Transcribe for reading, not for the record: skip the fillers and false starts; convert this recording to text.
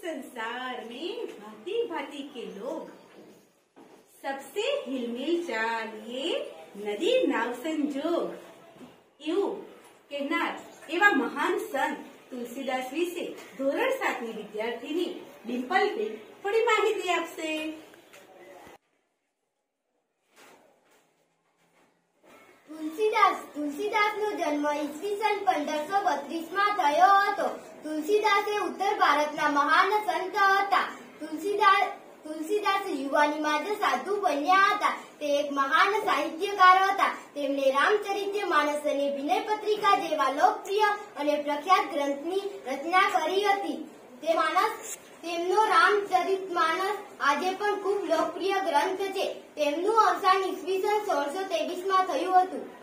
संसार में भांति भांति के लोग, सबसे हिलमिल चाल ये नदी नाव संजोग। એવું કહેનાર એવા મહાન સંત તુલસીદાસ વિશે ધોરણ 7 ની વિદ્યાર્થીની ડિમ્પલબેન થોડી માહિતી આપશે। તુલસીદાસનો જન્મ ઈસવીસન 1532 માં થયો હતો। તુલસીદાસ એ ઉત્તર ભારતના મહાન સંત હતા। તુલસીદાસ યુવાનીમાં જ સાધુ બન્યા હતા। તે એક મહાન સાહિત્યકાર હતા। તેમણે રામચરિતમાનસ અને વિનય પત્રિકા જેવા લોકપ્રિય અને પ્રખ્યાત ગ્રંથની રચના કરી હતી। તેમનો રામચરિતમાનસ આજે પણ ખૂબ લોકપ્રિય ગ્રંથ છે। તેમનું અવસાન ઈસવીસન 1623 માં થયું હતું।